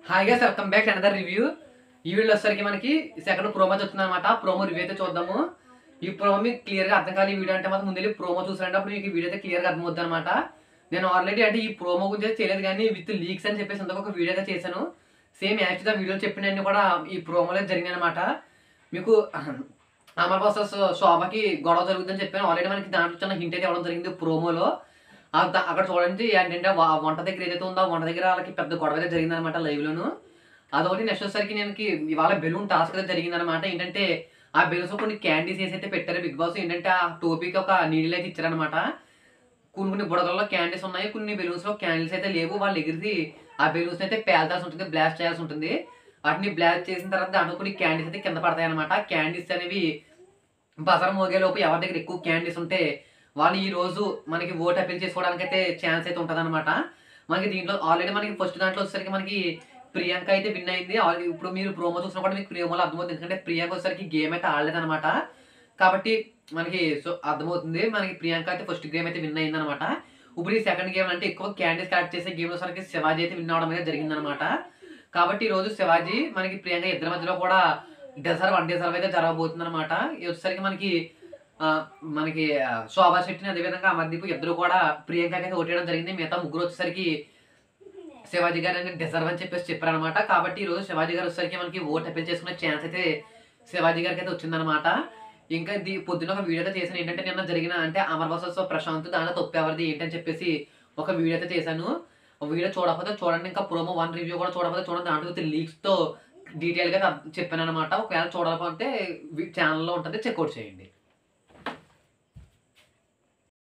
Hi guys, welcome back to another review. ఈ వీడియోలో వచ్చేసరికి మనకి సెకండ్ ప్రోమో చూస్తుంది అనమాట. ప్రోమో రివ్యూ అయితే చూద్దాము. ఈ ప్రోమో మీకు క్లియర్ గా అర్థం కాదు. ఈ వీడియో అంటే మాత్రం ముందు ప్రోమో చూసారంటే అప్పుడు మీకు ఈ వీడియో అయితే క్లియర్ గా అర్థమవుతుంది అనమాట. నేను ఆల్రెడీ అంటే ఈ ప్రోమో గురించి అయితే చేయలేదు, కానీ విత్ లీక్స్ అని చెప్పేసి అందుకు ఒక వీడియో అయితే చేశాను. సేమ్ యాక్చువల్గా వీడియో చెప్పినవన్నీ కూడా ఈ ప్రోమోలో జరిగినాయి అనమాట. మీకు అమర్ వర్సెస్ శోభకి గొడవ జరుగుతుందని చెప్పాను ఆల్రెడీ. మనకి దాంట్లో చిన్న హింట్ అయితే ఇవ్వడం జరిగింది ప్రోమోలో. అక్కడ చూడండి ఏంటంటే వంట దగ్గర ఏదైతే ఉందో వంట దగ్గర వాళ్ళకి పెద్ద గొడవ అయితే జరిగింది అనమాట లైవ్ లోను. అదొకటి నెక్స్ట్ వచ్చేసరికి నేను ఇవాళ బెలూన్ టాస్క్ అయితే జరిగింది అనమాట. ఏంటంటే ఆ బెలూన్స్ కొన్ని క్యాండీస్ వేసి అయితే పెట్టారు బిగ్ బాస్. ఏంటంటే ఆ టోపీకి ఒక నీళ్ళు అయితే ఇచ్చారనమాట. కొన్ని బుడగల్లో క్యాండీస్ ఉన్నాయి, కొన్ని బెలూన్స్ లో క్యాండిల్స్ అయితే లేవు. వాళ్ళు ఎగిరి ఆ బెలూన్స్ అయితే పేల్చాల్సి ఉంటుంది, బ్లాస్ట్ చేయాల్సి ఉంటుంది. వాటిని బ్లాస్ట్ చేసిన తర్వాత దాంట్లో కొన్ని క్యాండీస్ అయితే కింద పడతాయి అనమాట. క్యాండీస్ అనేవి బజర్ మోగేలోపు ఎవరి దగ్గర ఎక్కువ క్యాండీస్ ఉంటే వాళ్ళు ఈ రోజు మనకి ఓట్ అపీల్ చేసుకోవడానికి అయితే ఛాన్స్ అయితే ఉంటుంది అనమాట. మనకి దీంట్లో ఆల్రెడీ మనకి ఫస్ట్ దాంట్లో వచ్చేసరికి మనకి ప్రియాంక అయితే విన్ అయింది. ఇప్పుడు మీరు ప్రోమో చూసినా కూడా మీకు ప్రోమోలో అర్థమవుతుంది, ఎందుకంటే ప్రియాంక వచ్చేసరికి గేమ్ అయితే ఆడలేదు అనమాట. కాబట్టి మనకి సో అర్థమవుతుంది మనకి ప్రియాంక అయితే ఫస్ట్ గేమ్ అయితే విన్ అయింది అనమాట. ఇప్పుడు ఈ సెకండ్ గేమ్ అంటే ఎక్కువ క్యాండీస్ కలెక్ట్ చేసే గేమ్ వచ్చేసరికి శివాజీ అయితే విన్ అవడం అయితే జరిగింది అనమాట. కాబట్టి ఈ రోజు శివాజీ మనకి ప్రియాంక ఇద్దరి మధ్యలో కూడా వన్ డిజర్వ్ అయితే జరగబోతుంది అనమాట. వచ్చేసరికి మనకి శోభా శెట్టిని అదేవిధంగా అమర్దీప్ ఇద్దరు కూడా ప్రియాంకకి అయితే ఓటేయడం జరిగింది. మిగతా ముగ్గురు వచ్చేసరికి శివాజీ గారు అనేది డిజర్వ్ అని చెప్పేసి చెప్పారనమాట. కాబట్టి ఈ రోజు శివాజీ గారు వచ్చేసరికి మనకి ఓట్ అపీల్ చేసుకునే ఛాన్స్ అయితే శివాజీ గారికి అయితే వచ్చిందనమాట. ఇంకా పొద్దున్న ఒక వీడియో అయితే చేశాను. ఏంటంటే నిన్న జరిగిన అంటే అమర్ వర్సెస్ ప్రశాంత్ దాంట్లో తప్పు ఎవరిది ఏంటని చెప్పేసి ఒక వీడియో అయితే చేశాను. వీడియో చూడకపోతే చూడండి, ఇంకా ప్రోమో 1 రివ్యూ కూడా చూడకపోతే చూడండి. దాంట్లో లీక్స్ తో డీటెయిల్ గా చెప్పాను అనమాట. ఒకవేళ చూడాలనుకుంటే ఛానల్లో ఉంటుంది, చెక్అవుట్ చేయండి.